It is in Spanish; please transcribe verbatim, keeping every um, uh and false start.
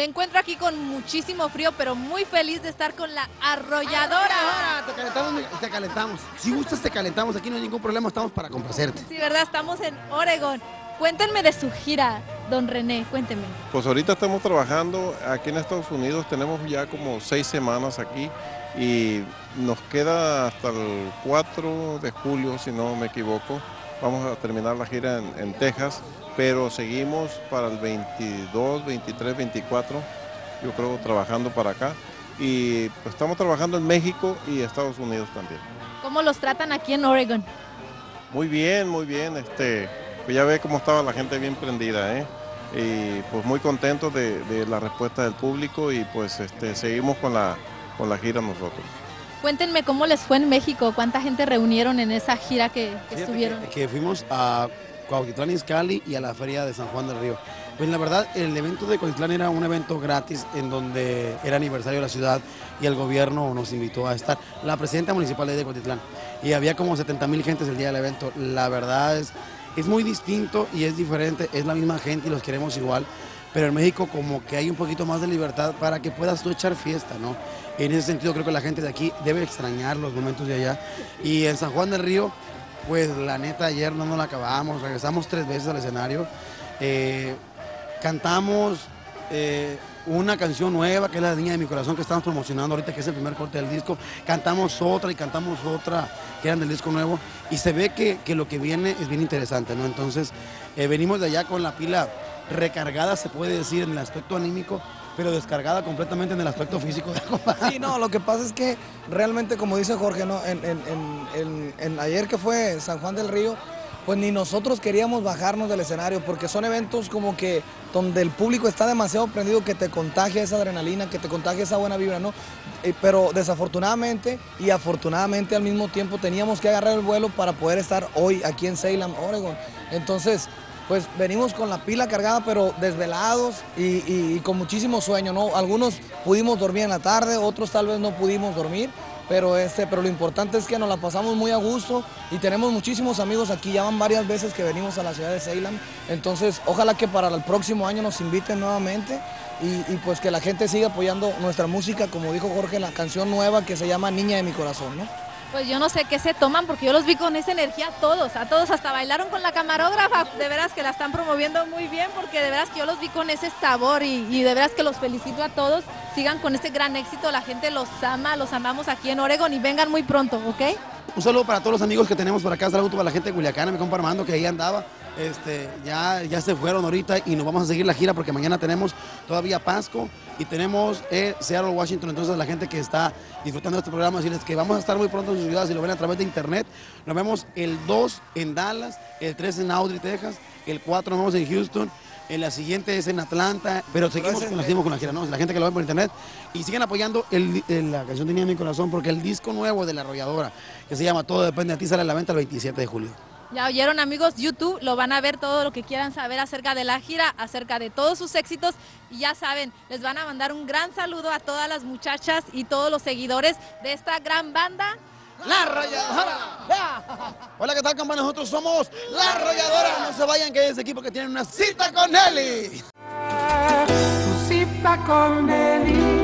Me encuentro aquí con muchísimo frío, pero muy feliz de estar con la arrolladora. Ahora, te calentamos, te calentamos. Si gustas, te calentamos. Aquí no hay ningún problema, estamos para complacerte. Sí, ¿verdad? Estamos en Oregón. Cuéntenme de su gira, don René, cuéntenme. Pues ahorita estamos trabajando aquí en Estados Unidos, tenemos ya como seis semanas aquí y nos queda hasta el cuatro de julio, si no me equivoco. Vamos a terminar la gira en, en Texas, pero seguimos para el veintidós, veintitrés, veinticuatro, yo creo, trabajando para acá. Y pues, estamos trabajando en México y Estados Unidos también. ¿Cómo los tratan aquí en Oregón? Muy bien, muy bien. Este, pues ya ve cómo estaba la gente bien prendida, ¿eh? Y pues muy contentos de, de la respuesta del público y pues este, seguimos con la, con la gira nosotros. Cuéntenme cómo les fue en México, cuánta gente reunieron en esa gira que, que estuvieron. Que, que fuimos a Cuautitlán Izcalli y a la feria de San Juan del Río. Pues la verdad, el evento de Cuautitlán era un evento gratis en donde era aniversario de la ciudad y el gobierno nos invitó a estar. La presidenta municipal de Cuautitlán y había como setenta mil gentes el día del evento. La verdad es, es muy distinto y es diferente, es la misma gente y los queremos igual. Pero en México como que hay un poquito más de libertad para que puedas tú echar fiesta, ¿no? En ese sentido creo que la gente de aquí debe extrañar los momentos de allá. Y en San Juan del Río, pues la neta ayer no nos la acabamos, regresamos tres veces al escenario. Eh, cantamos eh, una canción nueva que es La Niña de mi Corazón que estamos promocionando ahorita, que es el primer corte del disco. Cantamos otra y cantamos otra que eran del disco nuevo. Y se ve que, que lo que viene es bien interesante, ¿no? Entonces eh, venimos de allá con la pila recargada, se puede decir, en el aspecto anímico, pero descargada completamente en el aspecto físico. Sí, no, lo que pasa es que realmente, como dice Jorge, ¿no? en, en, en, en, en ayer que fue San Juan del Río, pues ni nosotros queríamos bajarnos del escenario, porque son eventos como que donde el público está demasiado prendido, que te contagia esa adrenalina, que te contagia esa buena vibra, ¿no? Eh, pero desafortunadamente y afortunadamente al mismo tiempo teníamos que agarrar el vuelo para poder estar hoy aquí en Salem, Oregón. Entonces, pues venimos con la pila cargada, pero desvelados y, y, y con muchísimo sueño, ¿no? Algunos pudimos dormir en la tarde, otros tal vez no pudimos dormir, pero, este, pero lo importante es que nos la pasamos muy a gusto y tenemos muchísimos amigos aquí, ya van varias veces que venimos a la ciudad de Salem, entonces ojalá que para el próximo año nos inviten nuevamente y, y pues que la gente siga apoyando nuestra música, como dijo Jorge, la canción nueva que se llama Niña de mi Corazón, ¿no? Pues yo no sé qué se toman porque yo los vi con esa energía a todos, a todos, hasta bailaron con la camarógrafa, de veras que la están promoviendo muy bien porque de veras que yo los vi con ese sabor y, y de veras que los felicito a todos, sigan con este gran éxito, la gente los ama, los amamos aquí en Oregón y vengan muy pronto, ¿ok? Un saludo para todos los amigos que tenemos por acá, un saludo para la gente de Culiacán, mi compa Armando que ahí andaba, este, ya, ya se fueron ahorita y nos vamos a seguir la gira porque mañana tenemos todavía Pasco y tenemos eh, Seattle, Washington, entonces la gente que está disfrutando de este programa, decirles que vamos a estar muy pronto en sus ciudades, si lo ven a través de internet, nos vemos el dos en Dallas, el tres en Audrey, Texas, el cuatro nos vemos en Houston, en la siguiente es en Atlanta, pero seguimos con, seguimos con la gira, ¿no? La gente que lo ve por internet y siguen apoyando el, el, la canción de Niña de mi Corazón porque el disco nuevo de La Arrolladora, que se llama Todo Depende de Ti, sale a la venta el veintisiete de julio. Ya oyeron amigos, YouTube, lo van a ver todo lo que quieran saber acerca de la gira, acerca de todos sus éxitos y ya saben, les van a mandar un gran saludo a todas las muchachas y todos los seguidores de esta gran banda. La Arrolladora. Hola, ¿qué tal, compa? Nosotros somos La Arrolladora. No se vayan, que es ese equipo que tienen una cita con Nelly. Tu cita con Nelly.